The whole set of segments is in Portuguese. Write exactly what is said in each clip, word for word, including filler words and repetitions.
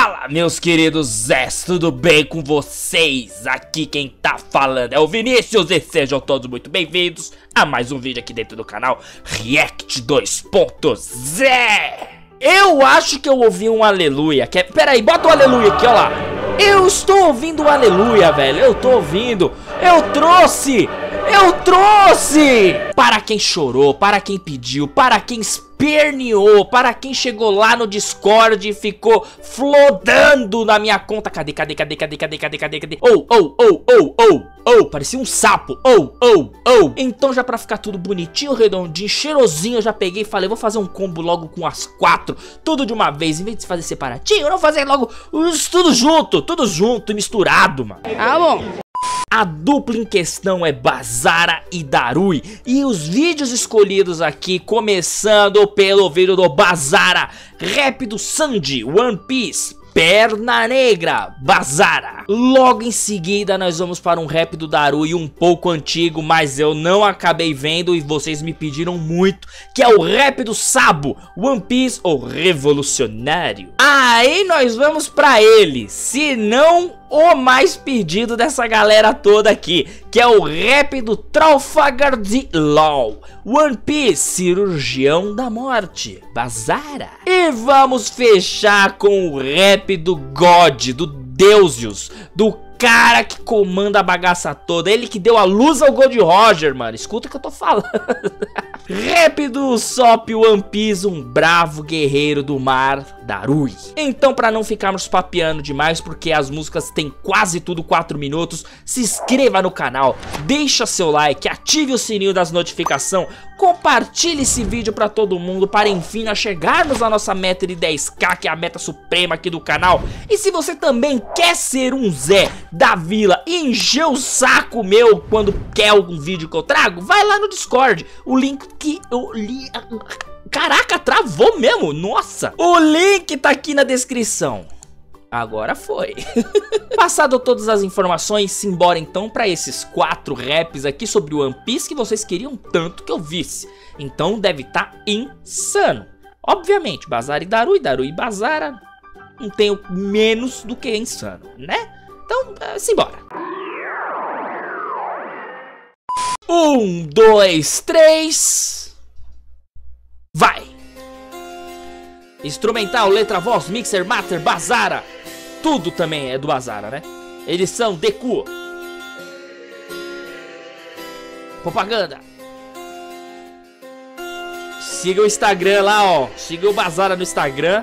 Fala, meus queridos Zés, tudo bem com vocês? Aqui quem tá falando é o Vinícius e sejam todos muito bem-vindos a mais um vídeo aqui dentro do canal React dois ponto zero. Eu acho que eu ouvi um aleluia. Quer... Pera aí, bota o aleluia aqui, ó lá. Eu estou ouvindo o aleluia, velho. Eu tô ouvindo. Eu trouxe. Eu trouxe. Para quem chorou, para quem pediu, para quem esperneou, para quem chegou lá no Discord e ficou flodando na minha conta. Cadê, cadê, cadê, cadê, cadê, cadê, cadê, cadê? Oh, oh, oh, oh, oh, oh. Parecia um sapo. Oh, oh, oh. Então já pra ficar tudo bonitinho, redondinho, cheirosinho, eu já peguei e falei, vou fazer um combo logo com as quatro, tudo de uma vez. Em vez de fazer separatinho, eu não fazer logo tudo junto, tudo junto e misturado, mano. Ah, bom. A dupla em questão é Bazara e Darui. E os vídeos escolhidos aqui, começando pelo vídeo do Bazara, rap do Sanji, One Piece, Perna Negra, Bazara. Logo em seguida nós vamos para um rap do Darui um pouco antigo, mas eu não acabei vendo e vocês me pediram muito, que é o rap do Sabo, One Piece, o Revolucionário. Aí nós vamos para ele, se não o mais pedido dessa galera toda aqui, que é o rap do Trafalgar Law, One Piece, Cirurgião da Morte, Bazara. E vamos fechar com o rap do God, do Deusius, do cara que comanda a bagaça toda, ele que deu a luz ao Gold Roger, mano. Escuta o que eu tô falando. Rap do Usopp One Piece, um bravo guerreiro do mar, Darui. Então, pra não ficarmos papeando demais, porque as músicas têm quase tudo quatro minutos, se inscreva no canal, deixa seu like, ative o sininho das notificações, compartilhe esse vídeo pra todo mundo, para enfim nós chegarmos à nossa meta de dez K, que é a meta suprema aqui do canal. E se você também quer ser um Zé da vila e encher o saco meu quando quer algum vídeo que eu trago, vai lá no Discord, o link que eu li... Caraca, travou mesmo, nossa! O link tá aqui na descrição. Agora foi. Passado todas as informações, simbora então pra esses quatro raps aqui sobre o One Piece que vocês queriam tanto que eu visse. Então deve estar tá insano. Obviamente, Bazara e Darui, Darui e Bazara, não tenho menos do que insano, né? Então, uh, simbora. Um, dois, três. Vai. Instrumental, letra, voz, mixer, master, Bazara. Tudo também é do Bazara, né? Edição Deku. Propaganda. Siga o Instagram lá, ó. Siga o Bazara no Instagram.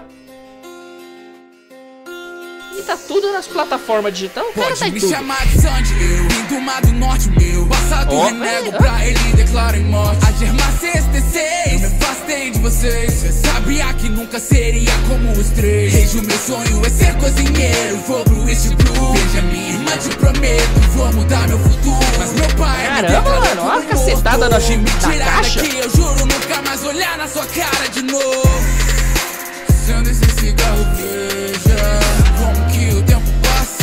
E tá tudo nas plataformas digitais. Pode tá me tudo. Chamar de Sandy, eu vim do mar do norte, meu passado oh, renego é, pra é. Ele declara em morte. A Germa C S seis, eu me afastei de vocês. Cê sabia que nunca seria como os três. Desde o meu sonho é ser cozinheiro. Vou pro East Blue, veja minha irmã, te prometo, vou mudar meu futuro. Mas meu pai, caramba, mano, olha a cacetada da caixa. Daqui, eu juro nunca mais olhar na sua cara de novo. Sendo esse cigarro, veja como que o tempo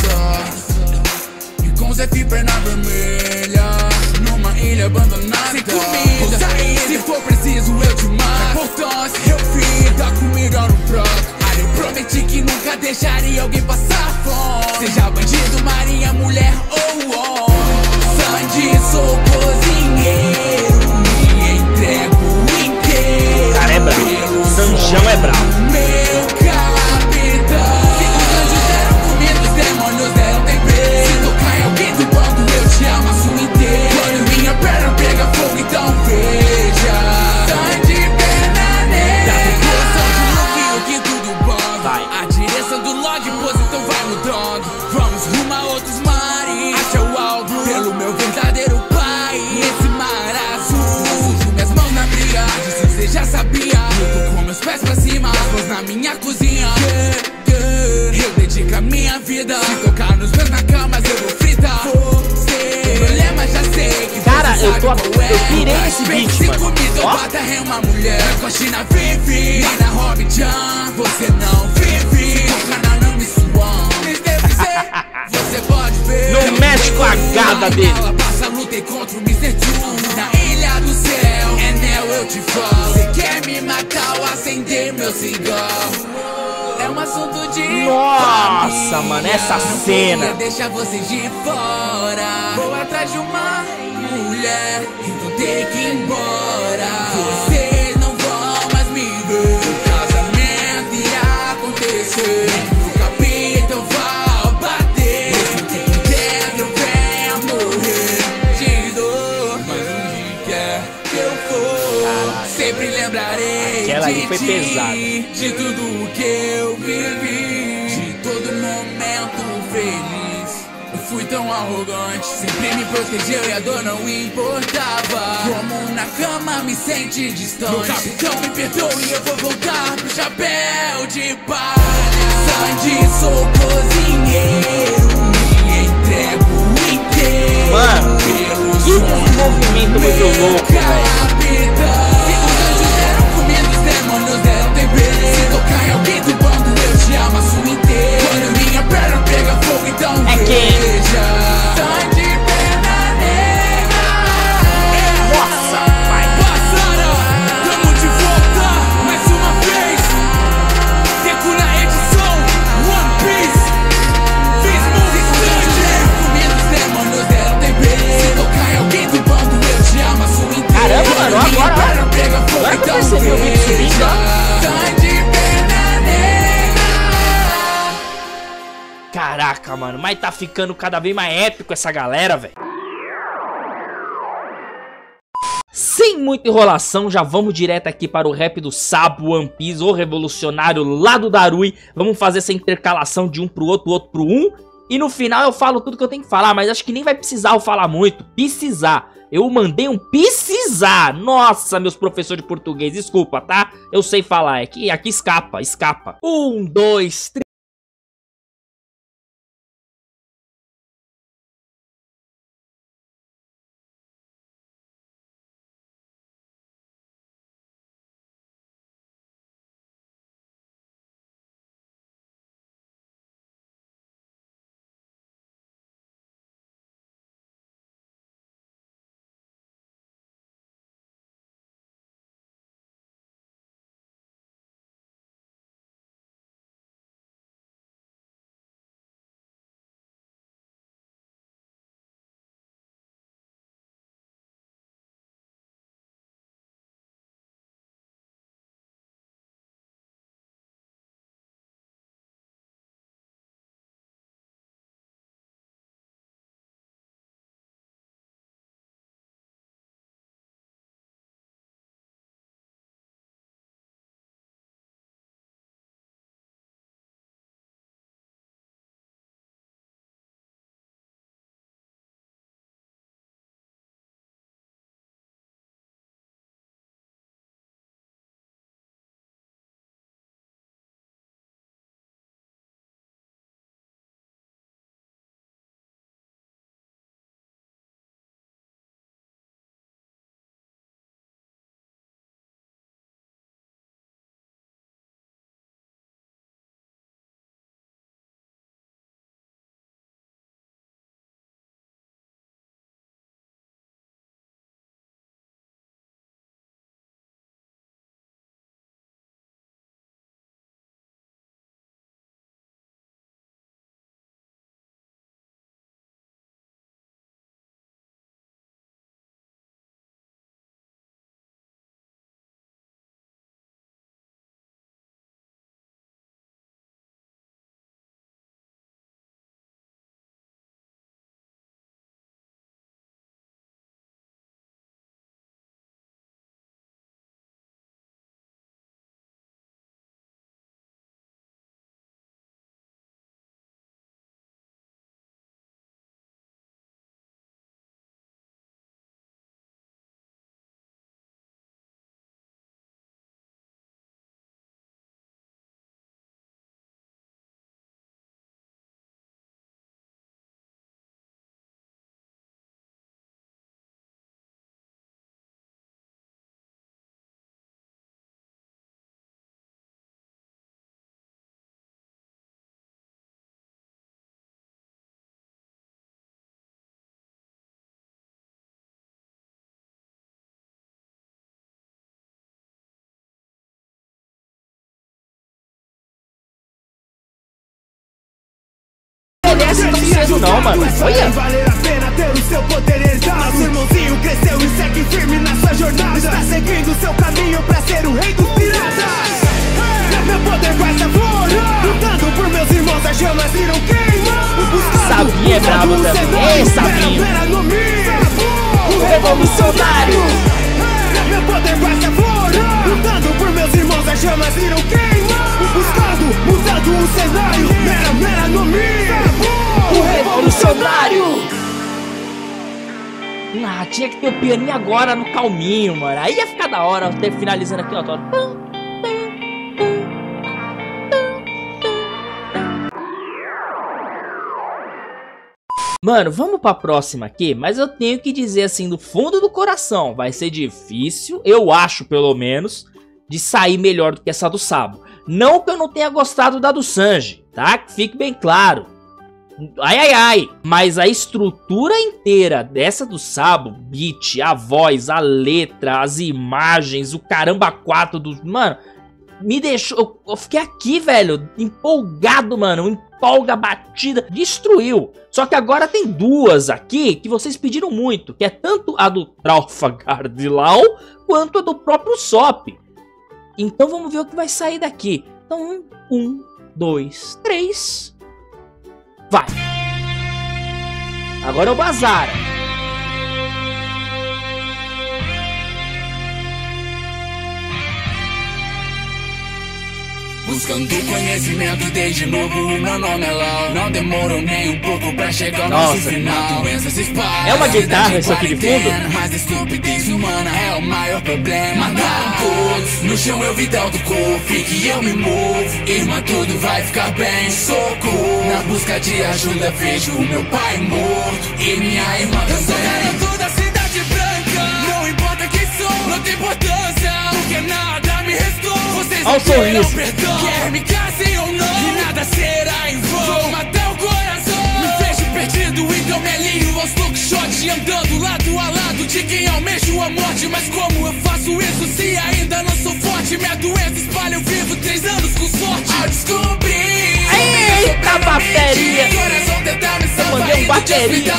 passa. E com Zé perna vermelha, numa ilha abandonada. Sem comida, sair, se for preciso eu te mato. Importância, eu fiz, dá comida no prato. Aí eu prometi que nunca deixaria alguém passar fome. Seja bandido, marinha, mulher ou homem. Sandy, sou cozinheiro, me entrego inteiro. Cara, é bravo, Sanjão é bravo. Meu capitão, se os anjos deram comida, os demônios deram tempero. Se tocar em alguém do bando, eu te amasso inteiro. Quando minha perna pega fogo, então veja. Sandy, perna negra. Da posição de look, o que tudo bando. Vai. A direção do log, posição vai mudando. Vamos rumo a outros mares. Acha o alvo pelo meu verdadeiro pai. Esse mar azul, sujo minhas mãos na briga. Disso você já sabia. Luto com meus pés pra cima, mãos na minha cozinha. Yeah, yeah. Eu dedico a minha vida. Se tocar nos meus na cama, eu vou fritar. Você, o problema já sei que cara, eu tô é. Eu pirei nesse beat, mano. Comida, ó. Bata é uma mulher. Na coxina vive, na Hobby Jam. Você não vive. O canal não me suam. Você pode ver. Não mexe com a gada dele. Ela passa, lutei contra o mister Two. Na ilha do céu, é Nel, eu te falo. Você quer me matar ou acender meu cigarro? É um assunto de de Nossa, mano, essa cena. Deixa vocês de fora. Vou atrás de uma mulher e vou ter que ir embora. Vocês não vão mais me ver. O casamento ia acontecer. O capitão vai bater. Mesmo que por dentro eu venha morrer de dor. Mas onde quer que eu for, sempre lembrarei. Aquela ali foi de pesada. ti, de tudo que eu vivi, de todo momento feliz. Eu fui tão arrogante, sempre me protegeu e a dor não importava. Como na cama me sente distante. Meu capitão me perdoe, eu vou voltar pro chapéu de palha. Sandy, sou cozinheiro, me entrego inteiro. Mano, que desenvolvimento muito louco, velho. Demônios deram tempero. Se tocar em alguém do bando, eu te amasso inteiro. Quando minha perna pega fogo, então é veja. Sandy perna negra. Nossa, pai. Bazzara, tamo de volta mais uma vez. Deco na edição One Piece. Fiz música Sandy. Comendo os demônios deram tempero. Se tocar em alguém do bando, eu te amasso inteiro. Caramba, mano, agora, ó. Agora que eu percebi o vídeo subindo, ó. Caraca, mano, mas tá ficando cada vez mais épico essa galera, velho. Sem muita enrolação, já vamos direto aqui para o rap do Sabo, One Piece, o revolucionário lá do Darui. Vamos fazer essa intercalação de um pro outro, outro pro um. E no final eu falo tudo que eu tenho que falar, mas acho que nem vai precisar eu falar muito. Precisar. Eu mandei um precisar. Nossa, meus professores de português, desculpa, tá? Eu sei falar, é que aqui escapa, escapa. Um, dois, três. envelhece tão cedo não, mano. Olha. Valer a pena ter o seu poder herdado. Nosso irmãozinho cresceu e segue firme na sua jornada. Está seguindo seu caminho pra ser o rei dos piratas. Meu poder vai evaporar. Lutando por meus irmãos, as chamas irão queimar. Sabinho é brabo também. Ei, Sabinho. O revolucionário. Meu poder vai evaporar. Lutando por meus irmãos, as chamas irão queimar. Buscando, mudando o cenário. Mera, mera no mim. O revolucionário. Ah, tinha que ter o pianinho agora no calminho, mano. Aí ia ficar da hora, até finalizando aqui, ó. Tô... Mano, vamos pra próxima aqui, mas eu tenho que dizer assim, do fundo do coração, vai ser difícil, eu acho pelo menos, de sair melhor do que essa do Sabo. Não que eu não tenha gostado da do Sanji, tá? Que fique bem claro. Ai, ai, ai. Mas a estrutura inteira dessa do Sabo, beat, a voz, a letra, as imagens, o caramba quatro do... Mano, me deixou... Eu, eu fiquei aqui, velho, empolgado, mano. Empolga a batida. Destruiu. Só que agora tem duas aqui que vocês pediram muito. Que é tanto a do Trafalgar de Law quanto a do próprio Sop. Então vamos ver o que vai sair daqui. Então, um, um dois, três... Vai! Agora é o Bazara. Buscando conhecimento desde novo, o meu nome é Lau. Não demorou nem um pouco pra chegar ao nosso final. Doença se espalha, é uma guitarra isso aqui de fundo? Mas a estupidez humana é o maior problema. Mataram todos, no chão eu vi del do corpo. E que eu me movo, irmã, tudo vai ficar bem. Socorro, na busca de ajuda vejo o meu pai morto e minha irmã também. Eu sou garoto da cidade branca, não importa quem sou, não tem importância, porque nada me restou. Vocês não terão perdão, quer me casem ou não, e nada será em vão. Vou matar o coração, me vejo perdido, então me alinho aos lookshot, andando lado a lado de quem almeja a morte. Mas como eu faço isso se ainda não sou forte? Minha doença espalha, eu vivo três anos com sorte. Ao descobrir, eita bateria, eu mandei um bateria.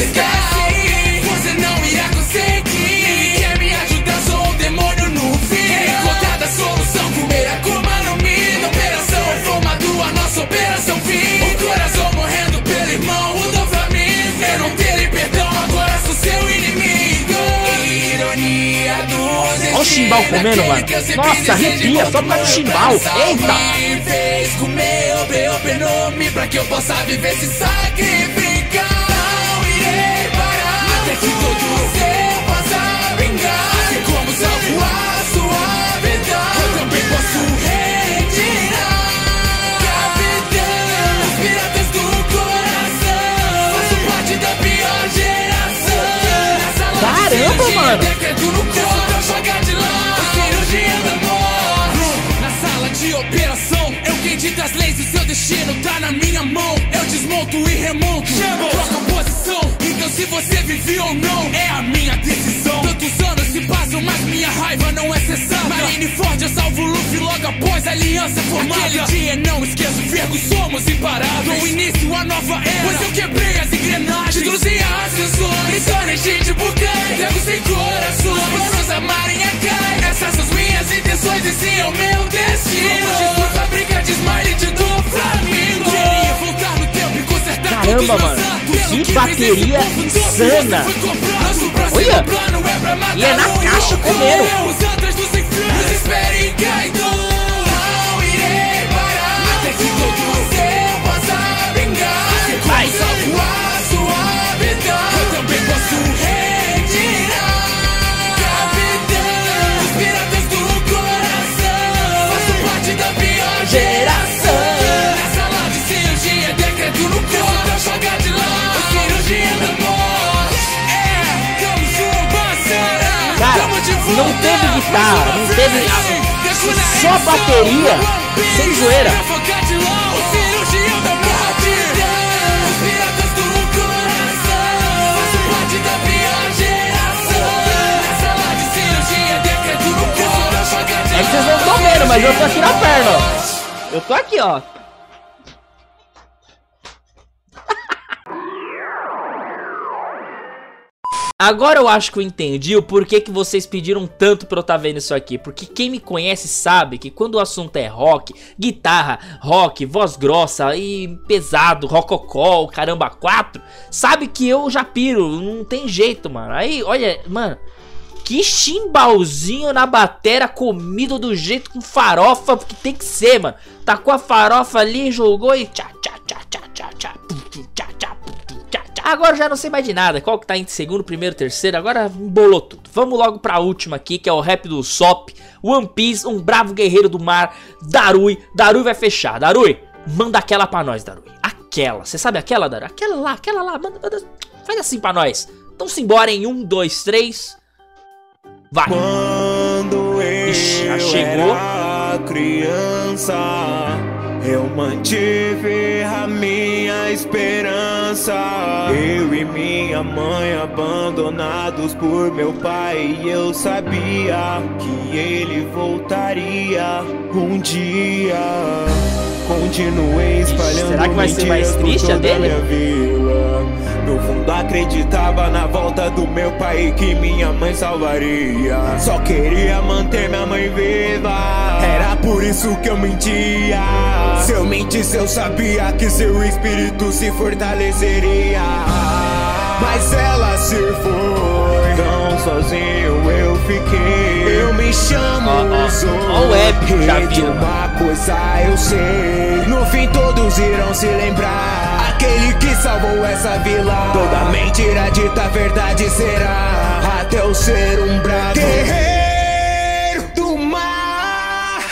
Você não irá conseguir, quer me ajudar, sou um demônio no fim. Encontrada a solução, comer a Kuma no Mi. Na operação formado, a nossa operação fim. O coração morrendo pelo irmão, o dopamina. Eu não terei perdão, agora sou seu inimigo. Ironia do destino. Olha o chimbal comendo, mano. Nossa, arrepia, só pra chimbal. Eita! Me fez comer o B O P no Mi pra que eu possa viver se sacrificar. Não irei parar até que todo ser possa vingar. Assim como salvo a sua vida, eu também posso retirar. Capitão, os piratas do coração, faço parte da pior geração. Caramba, mano. Decreto no corpo pra jogar de lá, o cirurgia da morte. Na sala de operação, eu quem dita as leis, o seu destino tá na minha mão. Eu desmonto e remonto, troco posição. Então se você vive ou não, é a minha decisão. Tantos anos se passam, mas minha raiva não é cessada. Marineford, eu salvo o Luffy logo após a aliança formada. Aquele dia não esqueço, Virgo, somos imparáveis. Dou início à nova era, pois eu quebrei as engrenagens, títulos e ascensões. Me tornei gente por quem entrego sem coração. Pra nos amarem a cai, essas são as minhas intenções e sim é o meu destino. Jesus, fábrica de smile de do Flamengo. Queria voltar no tempo e consertar. Caramba, mano, que bateria insana. Olha, e é na caixa comendo. Vai. Eu também posso retirar. Capitão, os piratas do coração, faço parte da pior geração. Na sala de cirurgia, decreto no corpo pra jogar de lá, o cirurgia da morte. É, tamo junto, Bazara. Cara, não teve guitarra, não teve só bateria, sem zoeira. É que vocês não estão vendo, mas eu tô aqui na perna, ó. Eu tô aqui, ó. Agora eu acho que eu entendi o porquê que vocês pediram tanto pra eu estar vendo isso aqui. Porque quem me conhece sabe que quando o assunto é rock, guitarra, rock, voz grossa e pesado, rococó, caramba quatro, sabe que eu já piro, não tem jeito, mano. Aí, olha, mano, que chimbalzinho na batera, comido do jeito com farofa que tem que ser, mano. Tacou a farofa ali, jogou e tchá, tchá, tchá, tchá, tchá, tchá, tchá, tchá. Agora já não sei mais de nada, qual que tá em segundo, primeiro, terceiro, agora embolou tudo. Vamos logo pra última aqui, que é o rap do Usopp, One Piece, um bravo guerreiro do mar, Darui. Darui vai fechar, Darui, manda aquela pra nós, Darui. Aquela, você sabe aquela, Darui? Aquela lá, aquela lá, manda, manda, faz assim pra nós. Então simbora em um, dois, três, vai. Quando eu Ixi, já chegou. era criança, eu mantive a minha esperança. Eu e minha mãe abandonados por meu pai, e eu sabia que ele voltaria um dia. Continuei espalhando Será que vai ser mais mentiras por triste a toda dele? minha vila. No fundo acreditava na volta do meu pai e que minha mãe salvaria. Só queria manter minha mãe viva, era por isso que eu mentia. Se eu mentisse eu sabia que seu espírito se fortaleceria. Mas ela se foi, tão sozinho eu fiquei. Eu me chamo Ó o épico, já e de viram. uma coisa eu sei, no fim todos irão se lembrar. Aquele que salvou essa vila, toda mentira dita verdade será, até eu ser um bravo guerreiro do mar.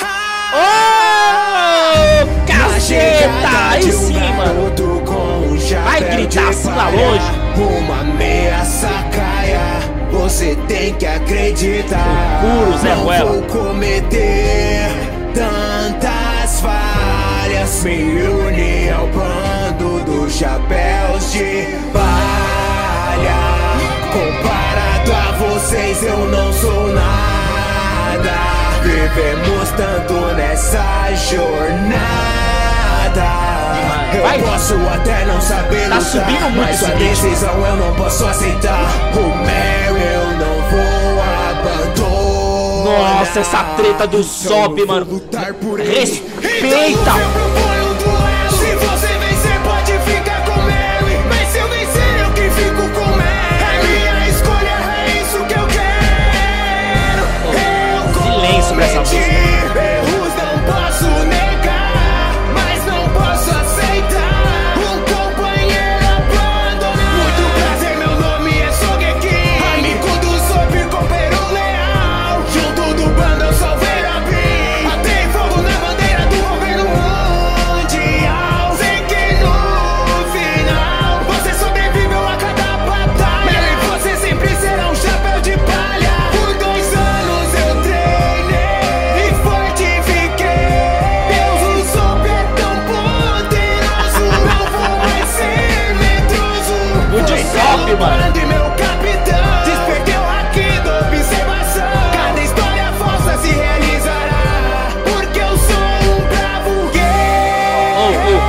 Ô, caceta, aí sim, mano. Vai gritar assim lá longe. Uma meia sacaia, você tem que acreditar. Puro Zé Não Ruela. vou cometer tantas falhas. Me uni ao bando dos chapéus de palha. Comparado a vocês eu não sou nada. Vivemos tanto nessa jornada. Vai. Eu posso até não saber Tá lutar, subindo muito mas sua esse bicho. decisão eu não posso aceitar. O meu eu não vou abandonar. Nossa, essa treta do Usopp, mano. Lutar por ele. Respeita. Então eu proponho um duelo. Se você vencer pode ficar com ele, mas se eu vencer eu que fico com ele. É minha escolha, é isso que eu quero. Eu Silêncio pra essa cometi música. erros, não posso negar, mas não posso aceitar um companheiro abandonado. Muito prazer, meu nome é Sogeking, amigo do Usopp, companheiro leal. Junto do bando eu sou Verabim, atei fogo na bandeira do governo mundial. Sei que no final você sobreviveu a cada batalha, e você sempre será um chapéu de palha. Por dois anos eu treinei e fortifiquei. Deus, Usopp é tão poderoso, não vou mais ser medroso. O de Usopp, mano. E meu capitão despertei o haki da observação. Cada história falsa se realizará, porque eu sou um bravo guerreiro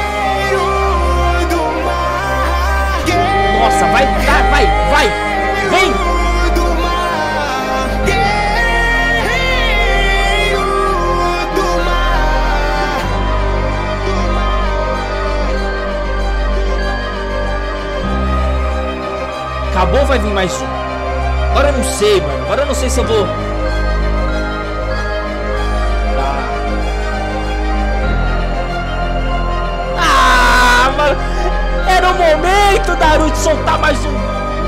do mar. Nossa, vai, vai, vai, vai. Vem. Do mar. Guerreiro do mar. Acabou, vai vir mais um. Agora eu não sei, mano. Agora eu não sei se eu vou. Tá. Ah, mano. Era o momento, Darui, de soltar mais um.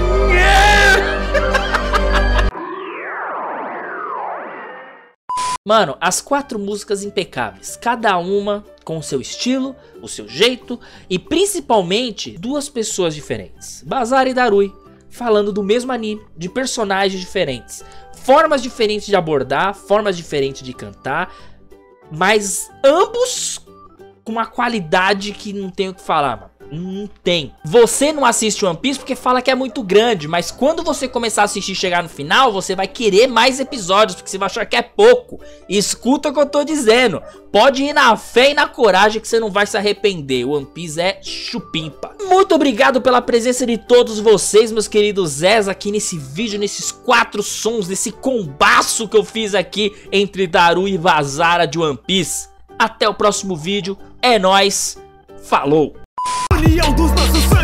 Mano, as quatro músicas impecáveis, cada uma com o seu estilo, o seu jeito e principalmente duas pessoas diferentes, Bazara e Darui, falando do mesmo anime, de personagens diferentes, formas diferentes de abordar, formas diferentes de cantar, mas ambos com uma qualidade que não tenho o que falar, mano. Não tem. Você não assiste One Piece porque fala que é muito grande, mas quando você começar a assistir e chegar no final, você vai querer mais episódios, porque você vai achar que é pouco. Escuta o que eu tô dizendo. Pode ir na fé e na coragem que você não vai se arrepender. One Piece é chupimpa. Muito obrigado pela presença de todos vocês, meus queridos Zés, aqui nesse vídeo, nesses quatro sons, nesse combaço que eu fiz aqui entre Daru e Vazara de One Piece. Até o próximo vídeo. É nóis. Falou. União dos nossos